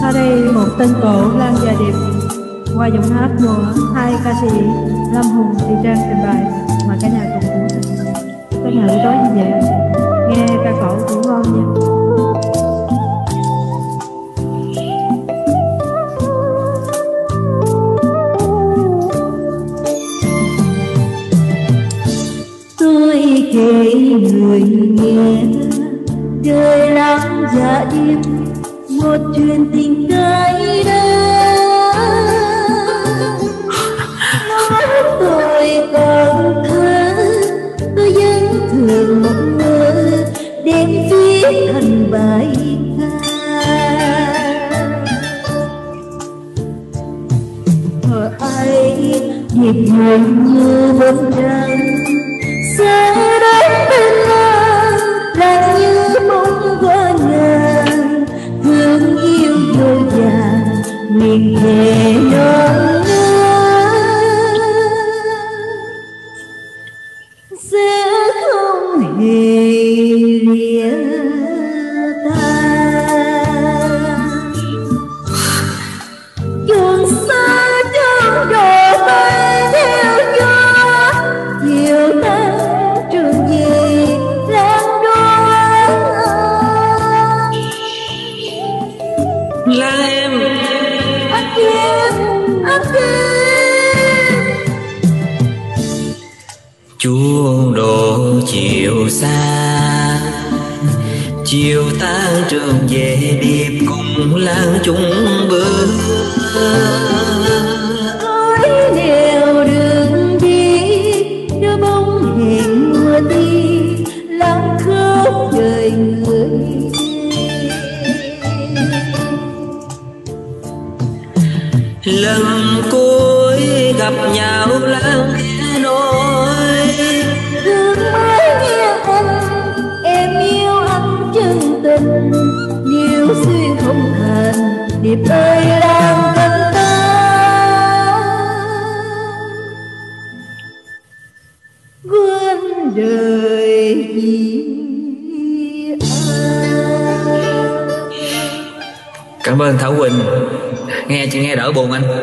Sau đây một tân cổ Lan và Điệp qua giọng hát của hai ca sĩ Lâm Hùng, Thùy Trang trình bày, mời cả nhà cùng thưởng thức. Các nhà buổi tối như vậy nghe ca cổ cũng ngon nha. Tôi kể người nghe đời lắm dạ đêm một chuyện tình cay đắng. Nói tôi còn thơ, tôi vẫn thường mộng mơ đem viết thành bài ca. Thuở ấy nhịp buồn như bóng trăng sẽ đến bên anh, là như bóng qua ngàn thương yêu vô vàn miền thề non sẽ không hề lìa tan. Trường xa trong đò bay theo gió chiều tan trường về lan đoán. Là em Anh kia, anh kia. chuông đổ chiều xa, chiều tan trường về điệp cùng lan chung bước. Khói đèo đường đi đưa bóng hẹn mùa đi lắng khóc trời người. Lần cuối gặp nhau lắng nghe nói Thương mới nghe anh, em yêu anh chân tình, nhiều xuyên không thành điệp ơi đang cần ta. Quên đời vì anh. Cảm ơn Thảo Quỳnh, nghe đỡ buồn anh.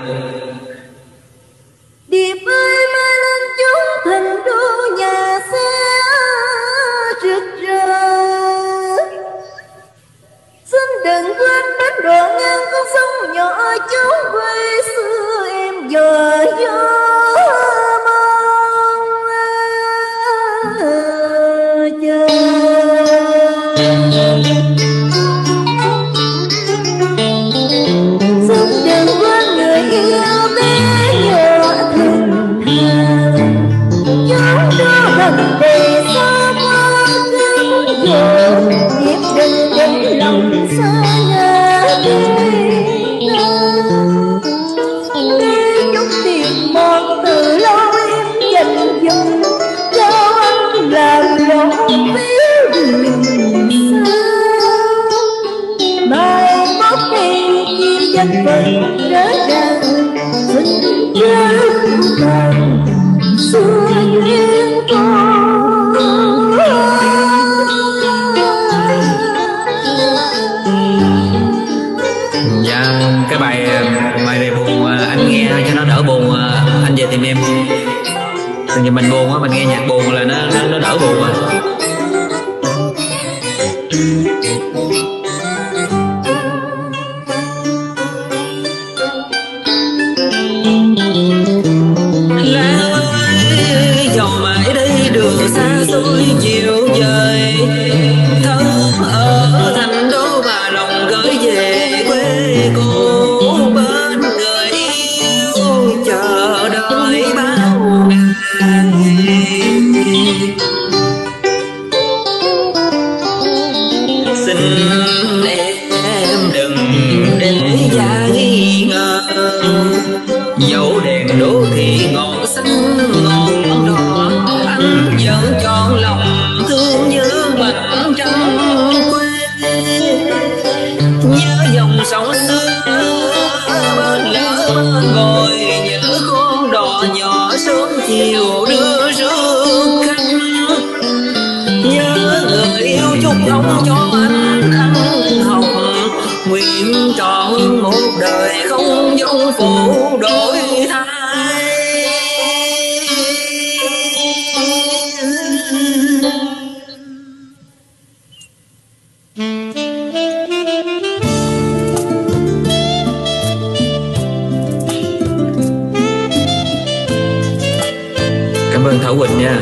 Điệp ơi mai lên chúng thành đô nhà xe rực rỡ. Xin đừng quên đến đoạn ngang con sông nhỏ chốn quê xưa em dò gió mong chờ. Xin đừng quên người yêu bé nhỏ thân thang, chúng ta gần đây xa quá cánh dồn nhịp đừng để lòng xa ngã đi ta. Nghe chút tiền mòn từ lâu em dành dụm cho anh làm lỗ phiếu đường xa. Mai mốt đi chi danh phận rỡ ràng, xin nhớ còn xưa duyên con. Dạ, cái bài này buồn, anh nghe cho nó đỡ buồn. Anh về tìm em. Từ giờ mình buồn á, mình nghe nhạc buồn là nó đỡ buồn à. Lá ơi, dầu mãi đây đường xa xôi chiều dời, thơ ở thành đô và lòng gửi về quê cô bên người yêu chờ đợi bao ngày. Xin em đừng để gia nghi ngờ, dẫu đèn đô thị ngọn xanh ngọn đỏ, anh vẫn chọn lòng thương như mặt trăng quê. Nhớ dòng sông xưa bên lỡ bên ngồi, nhớ con đò nhỏ sớm chiều đưa rước khách. Nhớ người yêu chúc ông cho anh ăn hồng nguyện tròn phụ đổi thay. Cảm ơn Thảo Quỳnh nha.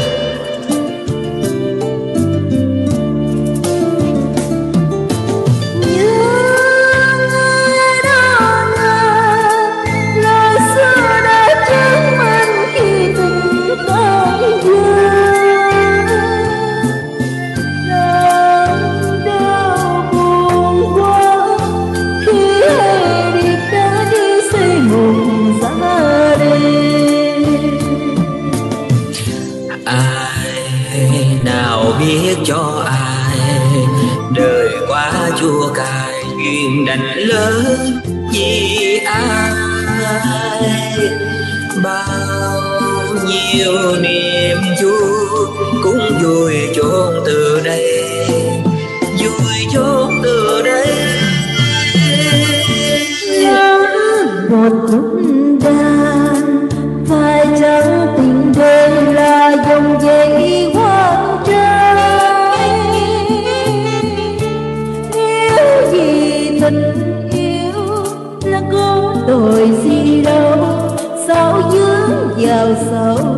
Ai nào biết cho ai đời quá chua cay, duyên đành lớn vì ai. Bao nhiêu niềm vui cũng vui chôn từ đây, vui chôn từ đây. Một chút đàn phải chẳng tình đời là dòng dây hoang trái. Nếu vì tình yêu là có tội gì đâu, sao dướng vào sầu.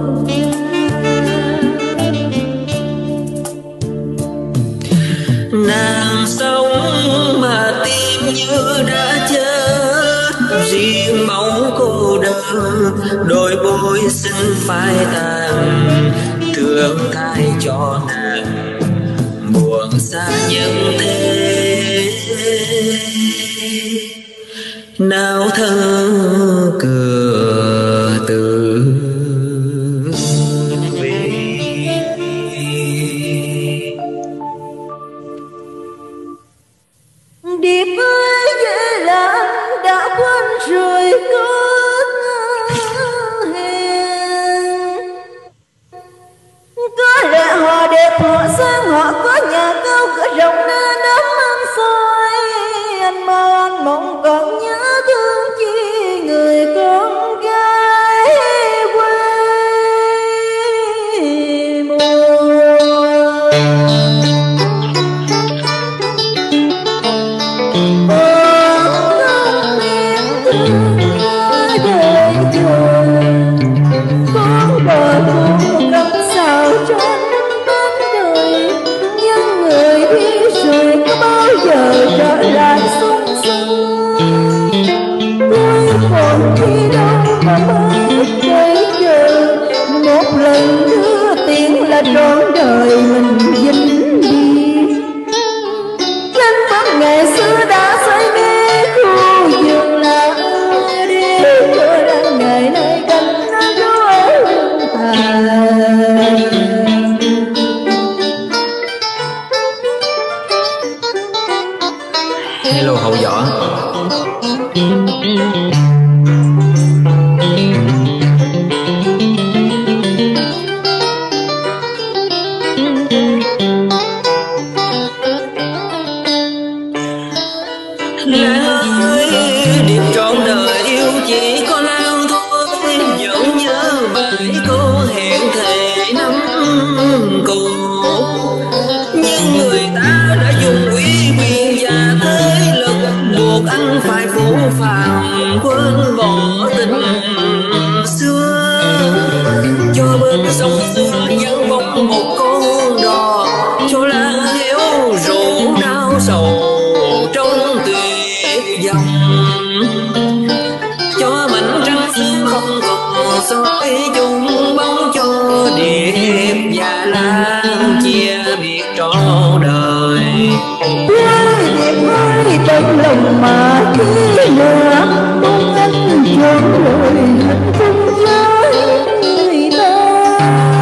Nàng sống mà tim như đã chết, riêng bóng cô đơn đôi bôi xin phai tàn. Thương thay cho nàng buồn xa nhân thế, nào thơ cửa từ điệp ơi dễ làm đã quên rồi cơn hẹn. Có lẽ họ đẹp họ sang họ có nhà cao cửa rộng nên đám ăn soi. Anh mơ anh mộng còn nhớ thương chi người con gái quê mùa. Trở lại sung sướng tôi còn khi đâu mà mới thấy chờ. Một lần đưa tiếng là trọn đời mình vĩnh biệt. Lên bóng ngày xưa đã say mê khu vườn là đi, cho đang ngày nay cánh nó đôi thà. Hello Hậu Võ. Lan ơi, điệp trọn đời yêu chỉ có Lan thôi. Vẫn nhớ bài cô hẹn thề năm cũ, nhưng người ta đã dùng uy quyền và thế lực buộc anh phải phủ phàng quên bỏ tình xưa. Cho bên sông xưa vẫn bóng một con đò, cho Lan héo rượu đau sầu trong tuyệt vọng. Cho mảnh trăng xưa không còn soi chung bóng, cho điệp và Lan chia biệt trọn đời. Điệp ơi trong lòng mà khi lửa muốn anh trọn đời hạnh phúc với người ta.